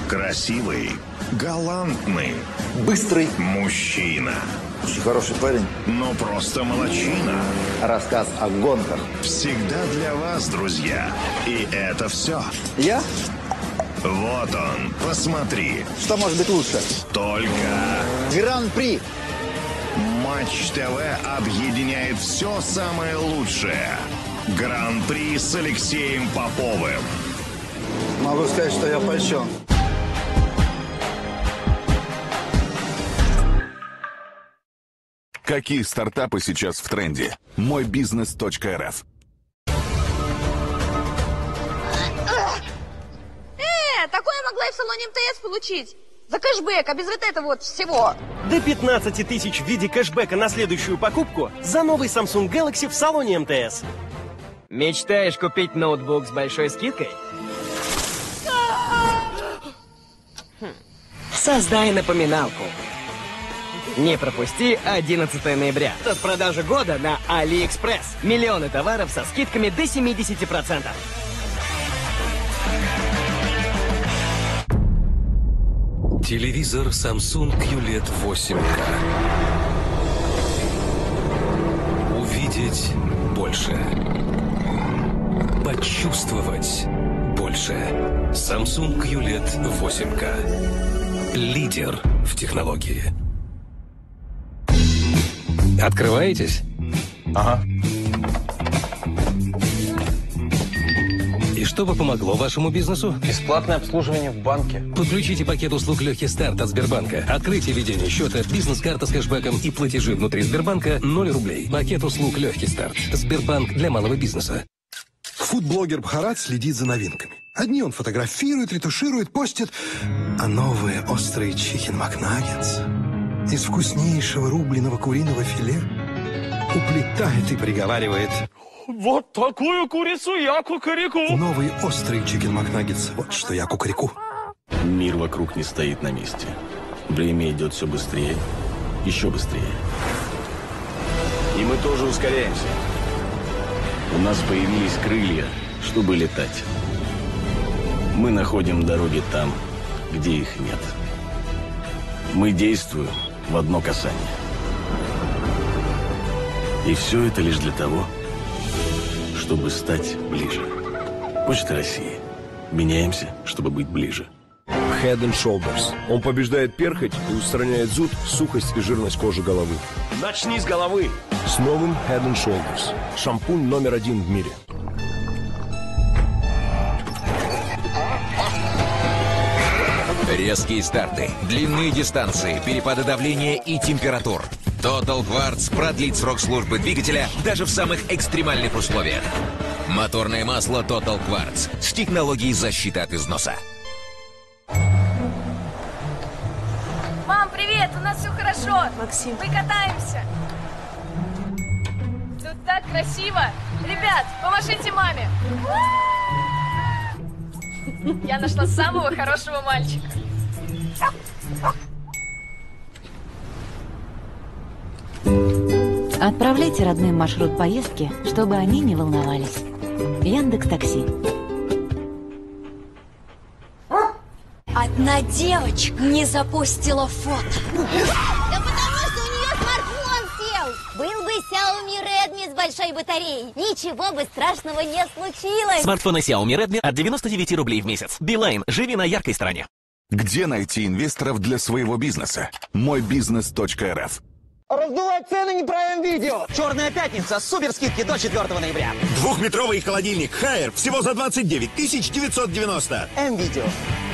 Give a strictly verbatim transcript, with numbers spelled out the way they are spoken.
Красивый, галантный, быстрый мужчина. Очень хороший парень. Но просто молодчина. Рассказ о гонках. Всегда для вас, друзья. И это все. Я? Вот он, посмотри. Что может быть лучше? Только... Гран-при. Матч ТВ объединяет все самое лучшее. Гран-при с Алексеем Поповым. Могу сказать, что я польщен. Какие стартапы сейчас в тренде? мой бизнес точка эр эф. Э, такое могла и в салоне эм тэ эс получить. За кэшбэк, а без вот этого вот всего. До пятнадцати тысяч в виде кэшбэка на следующую покупку за новый Samsung Galaxy в салоне эм тэ эс. Мечтаешь купить ноутбук с большой скидкой? Создай напоминалку. Не пропусти одиннадцатого ноября. Распродажа года на AliExpress. Миллионы товаров со скидками до семидесяти процентов. Телевизор Samsung кью лед восемь ка. Увидеть больше. Почувствовать больше. Samsung кью лед восемь ка. Лидер в технологии. Открываетесь? Ага. И что бы помогло вашему бизнесу? Бесплатное обслуживание в банке. Подключите пакет услуг «Легкий старт» от Сбербанка. Открытие ведения счета, бизнес-карта с кэшбэком и платежи внутри Сбербанка – ноль рублей. Пакет услуг «Легкий старт». Сбербанк для малого бизнеса. Фудблогер Бхарат следит за новинками. Одни он фотографирует, ретуширует, постит, а новые острые чикен макнаггетс из вкуснейшего рубленого куриного филе уплетает и приговаривает: вот такую курицу я кукареку. Новые острые чикен макнаггетс, вот что я кукареку. Мир вокруг не стоит на месте. Время идет все быстрее, еще быстрее. И мы тоже ускоряемся. У нас появились крылья, чтобы летать. Мы находим дороги там, где их нет. Мы действуем в одно касание. И все это лишь для того, чтобы стать ближе. Почта России. Меняемся, чтобы быть ближе. Head and Shoulders. Он побеждает перхоть и устраняет зуд, сухость и жирность кожи головы. Начни с головы. С новым Head and Shoulders. Шампунь номер один в мире. Резкие старты, длинные дистанции, перепады давления и температур. Total Quartz продлит срок службы двигателя даже в самых экстремальных условиях. Моторное масло Total Quartz с технологией защиты от износа. Мам, привет, у нас все хорошо. Максим. Мы катаемся. Тут так красиво. Ребят, помашите маме. Я нашла самого хорошего мальчика. Отправляйте родным маршрут поездки, чтобы они не волновались. Яндекс.Такси. Одна девочка не запустила фото. Да потому что у нее смартфон сел. Был бы Xiaomi Redmi с большой батареей, ничего бы страшного не случилось. Смартфоны Xiaomi Redmi от девяноста девяти рублей в месяц. Билайн. Живи на яркой стороне. Где найти инвесторов для своего бизнеса? мой бизнес точка эр эф. Раздувать цены не правим видео. Черная пятница. Супер скидки до четвёртого ноября. Двухметровый холодильник Хайер всего за двадцать девять тысяч девятьсот девяносто. М-видео.